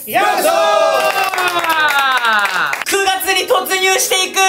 へようこそ。9月に突入していく。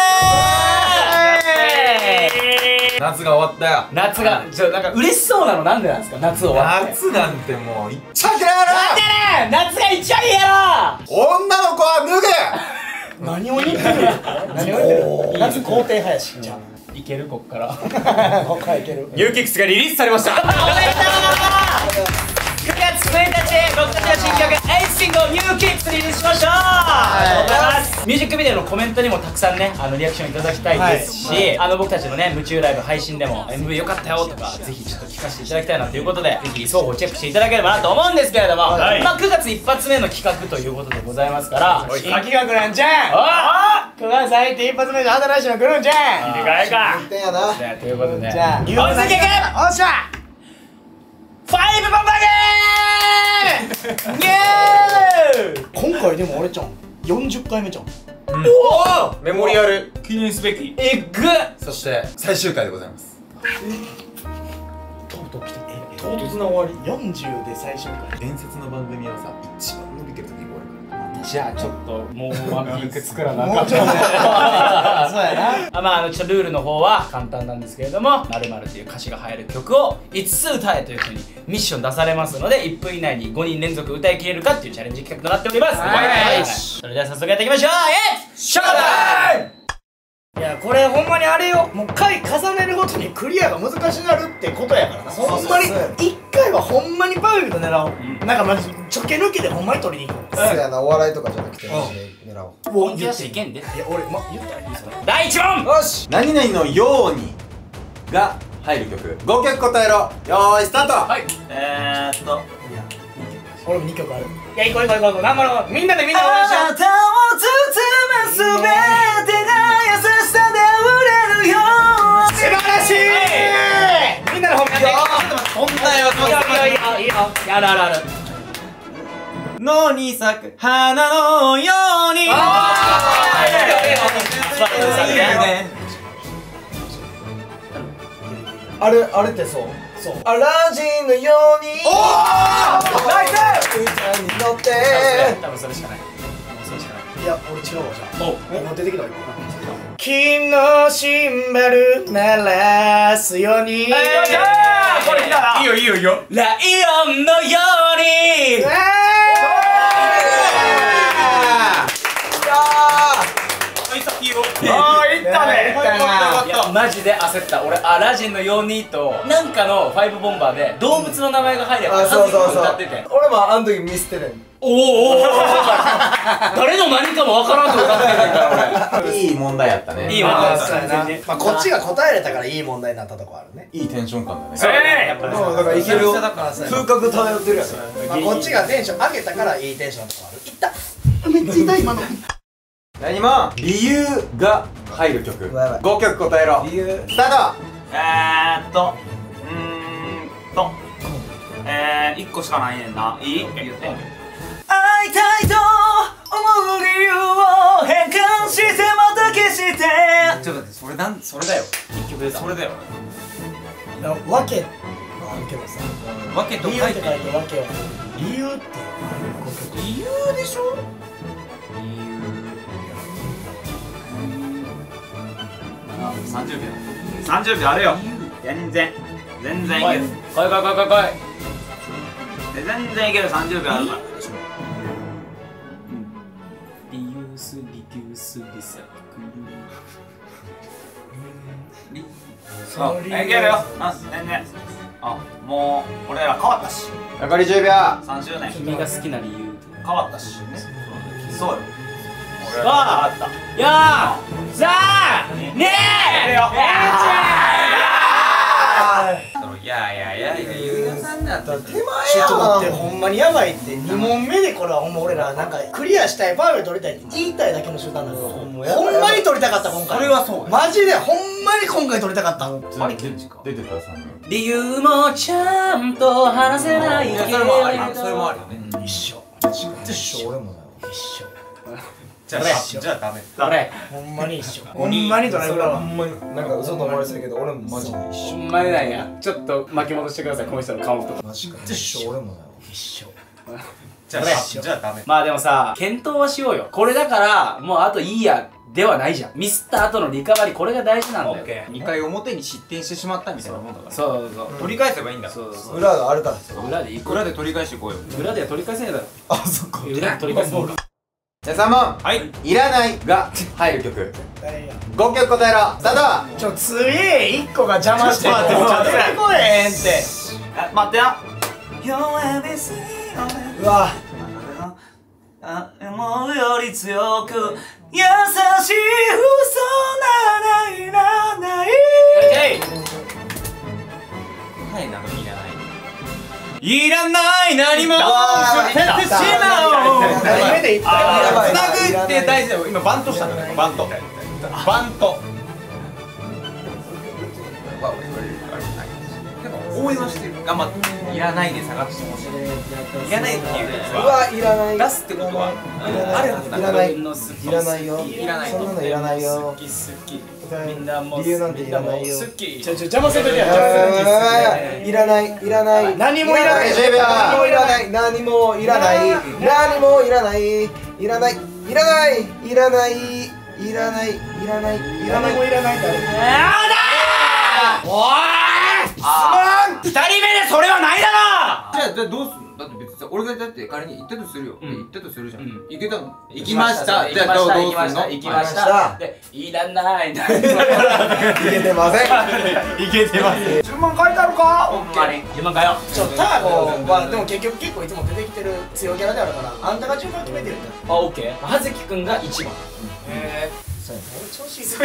夏が終わったよ。 夏がなんか嬉しそうなのなんでなんですか？夏終わって。 夏なんてもういっちゃ嫌いやなんでね、夏が一番いいやろ。女の子は脱げ。 何を言ってるの？何を言ってる？夏肯定派やし。じゃあいけるこっから。 こっからいける。 ユーキックスがリリースされました。おめでとう。9月1日、僕たちの新曲「エイシング」をニューキックスリリースしました。ありがとうございます。ミュージックビデオのコメントにもたくさんねリアクションいただきたいですし、僕たちのね夢中ライブ配信でも MV 良かったよとかぜひちょっと聞かせていただきたいなということで、ぜひ双方チェックしていただければなと思うんですけれども、9月一発目の企画ということでございますから、 新企画なんじゃん。9月入って一発目の新しいの来るんじゃん。 でかいか 1点やな。 ということで、 じゃあおっしゃ5ボンバーゲームイエーイ。 今回でも俺ちゃん40回目じゃん。 おお、 メモリアル記念すべきエッグ。 そして最終回でございます。 とうとう来て唐突な終わり。40で最終回。 伝説の番組はさ一番伸びてる時に終わるから。 じゃあちょっともうワンピンク作らなあかん。 もうちょっとそうやな。 ちょっとルールの方は簡単なんですけれども、〇〇という歌詞が入る曲を5つ歌えというふうにミッション出されますので、1分以内に5人連続歌い切れるかっていうチャレンジ企画となっております。はい、それでは早速やっていきましょう。ショータイム。 いやこれほんまにあれよ、もう回重ねるごとにクリアが難しくなるってことやからな。ほんまに1回はほんまにパーフェクト狙おう。なんかまずちょけ抜きでほんまに取りに行こう。 そうやな、お笑いとかじゃなくてマジで狙おう。 本気出していけんで。 いや俺言ったらいいそれ。 第1問。 よし、 何々のようにが入る曲5曲答えろ。よーいスタート。 はい、 俺も2曲ある。いや行こう頑張ろう。みんなで応援しよう。 あなたを包むすべてが優しさで溢れるよ。 素晴らしい。みんなの方面で。 そんなよ。いいよ。あるある。 野に咲く花のように。 あれってそうアラジンのように。おおナイス。歌に乗って多分それしかない。 いや俺違うわ。じゃあもう出てきたわ。金のシンバル鳴らすように。 これ来たな。いいよ。ライオンのように。 いったね。 いやマジで焦った。俺アラジンのようにとなんかの5ボンバーで動物の名前が入ればそう歌ってて、 俺もあの時ミスってる。 おお誰の何かもわからんと歌ってるから俺。 いい問題やったね。 いい問題だったまあこっちが答えれたからいい問題になったとこあるね。 いいテンション感だね。 そうね、やっぱだからいけるよ。風格漂ってるやつ。 こっちがテンション上げたからいいテンションのとこある。いっためっちゃ痛い今の。 何も理由が入る曲5曲答えろ。 理由スタート。 1個しかないねんな。いい？言って。 会いたいと思う理由を変換してまた消して。 ちょっと待って、それだよ。1曲でそれだよ。 わけはあるけどさ、 わけと理由って書いて書いてわけは理由って理由でしょ。30秒あるよ。全然いける。 来い。 全然いける。30秒あるから。 リユースリデュースリサイクル。 いけるよ。全然。もう俺ら変わったし。 残り10秒。 3周年君が好きな理由。 変わったし。そうよ。 あった。4、3、2、 いや言うさんだったら手前ちょっと待って、ほんまにやばいって。2問目でこれはほんま俺らなんかクリアしたい、パーフェクト取りたいって言いたいだけの手段だけど、ほんまに取りたかった今回。 それはそう。 マジでほんまに今回取りたかった。 あれ出てた3人。 理由もちゃんと話せないけど。 それもあるよね。 一緒。 一緒俺もだよ。 一緒。 じゃあダメ。 俺ほんまに一緒。ほんまにドライブだわ。 ほんまになんか嘘と思われてるけど俺もマジで一緒。 ほんまになんや。ちょっと巻き戻してください、この人の顔とか。 マジか。一緒俺もだよ。 一緒。 じゃあダメ。 まあでもさ、検討はしようよ。これだから、もうあといいや、ではないじゃん。ミスった後のリカバリー、これが大事なんだよ。 2回表に失点してしまったみたいなもんだから。 そうそう。 取り返せばいいんだ。 そうそう。 裏があるから。 裏で行こ裏で取り返してこうよ。 う。裏では取り返せねえだろ。 あ、そっか。 裏で取り返すもんか。 じゃあ3問。 はい。 いらないが入る曲。 誰や 5曲答えろ。スタート。 すげえ1個が邪魔してちょっと待って出てこえへんって待ってな。 うわ思うより強く優しい嘘ならいらない。 はい、なんかいらない。 いらない何も捨ててしまおう。 初めて言ったよつなぐって大事だよ。今バントしたんだよ。バント。バント。応援はしてる。頑張って。いらないで下がってほしい。いらないっていうやつうはわ、いらない。 出すってことはあるはずだ。 いらない。 いいらないよ。 いらない。 そんなのいらないよ。 好き好き。みんなもう理由なんていらないよ。 好き。 邪魔せんときやいらない、いらない。 何もいらない 10秒。 何もいらない。何もいらない。何もいらない。いらない。いらない。いらない。いらない。いらない。いらない。 何もいらないからおい。質問。2人目でそれはないだろ。 じゃあどうすんの？だって別にさ、俺がだって仮に行ったとするよ。 うん行ったとするじゃん。 うん行けたの？行きました。 行きじゃあました。 どうすんの？ 行きました。行きまし行きましたた。で、いらない。 いけてません。 行けてます。 順番書いてあるかほんまに。順番かよ。 ターゴはでも結局いつも出てきてる強キャラであるからあんたが順番決めてるんだあ、オッケー。葉月くんが1番。 俺調子いい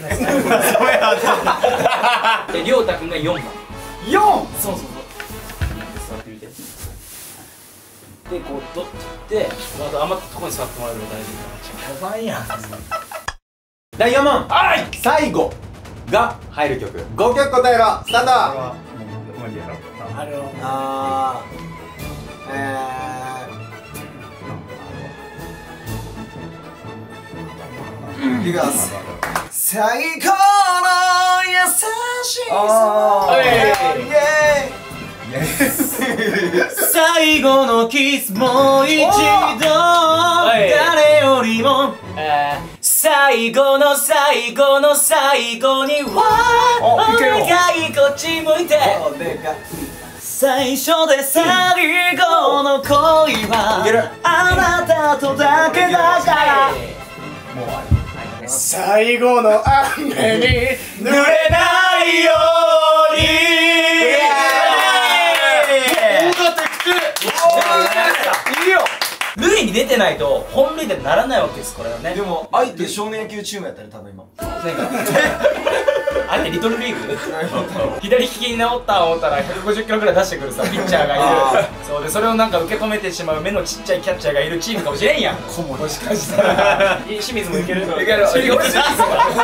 で、りょうたくんが4番。 4 そうそうそう。座ってみて。で、こう取ってあと余ったところに座ってもらえれば大丈夫かな。 5番やん第4問。 はい。 最後が入る曲。5曲答えろ。スタート。 あれをいきます最高の優しさ最後のキスもう一度誰よりも最後の最後の最後にはお願いこっち向いて最初で最後の恋はあなたとだけだから最後の雨に濡れないようにいいよ。塁に出てないと本塁打にならないわけです。これはね。 でも相手少年野球チームやったら多分今あれリトルリーグ左利きに治った思ったら150キロぐらい出してくるさピッチャーがいる。そうでそれをなんか受け止めてしまう目のちっちゃいキャッチャーがいるチームかもしれんやん。もしかしたら清水もいける。いける。岩清水さ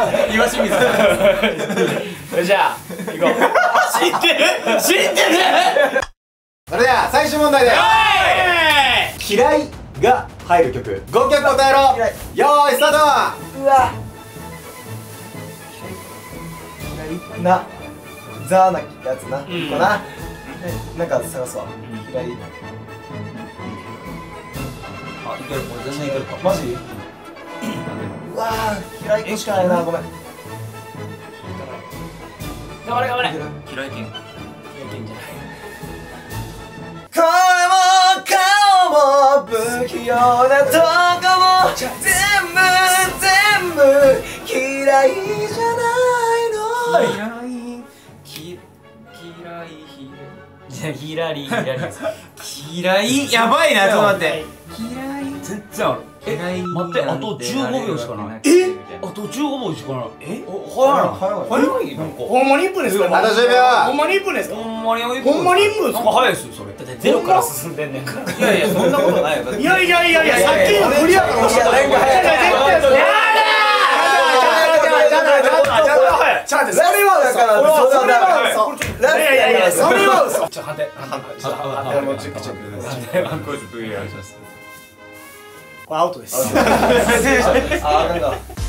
ん。じゃあ行こう。知ってる知ってる。 それでは最終問題です。嫌いが入る曲。5曲答えろ。よーいスタート。 うわなザーなやつな、 んかな、なんか探すわ、平井あ、いける。これ全然いけるか。 マジうわー平井くんしかないな、ごめん頑張れ頑張れ。 嫌い剣声も顔も不器用なとこも全部嫌いじゃないのヒラリ嫌いやばいなちょっと待って全然ある。待ってあと15秒しかない。あと15秒しかない。 早いなんかほんまに1分ですかあと10秒。 ほんまに1分ですかほんまにほんまに1分ですか早いっすよそれだってゼロから進んでんねんから。 いやいやそんなことないよだっていやいやいやいやさっきのクリアから教えたらそれはだからそれは嘘ちょ判定もうチェック。 これアウトですあ、なんか